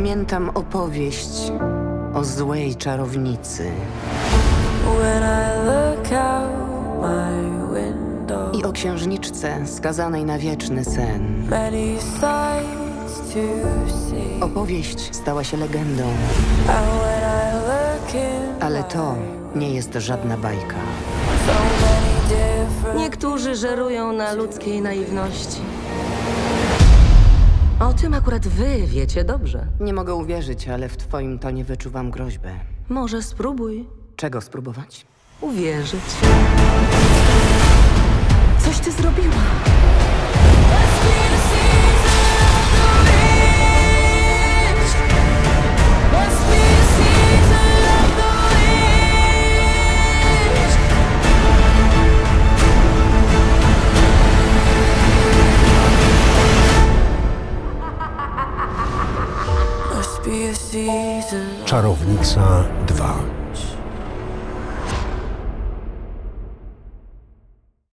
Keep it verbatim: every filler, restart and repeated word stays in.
Pamiętam opowieść o złej czarownicy i o księżniczce skazanej na wieczny sen. Opowieść stała się legendą, ale to nie jest żadna bajka. Niektórzy żerują na ludzkiej naiwności. O tym akurat wy wiecie dobrze. Nie mogę uwierzyć, ale w twoim tonie wyczuwam groźbę. Może spróbuj Czego spróbować? uwierzyć. Coś ty zrobiła. Czarownica dwa.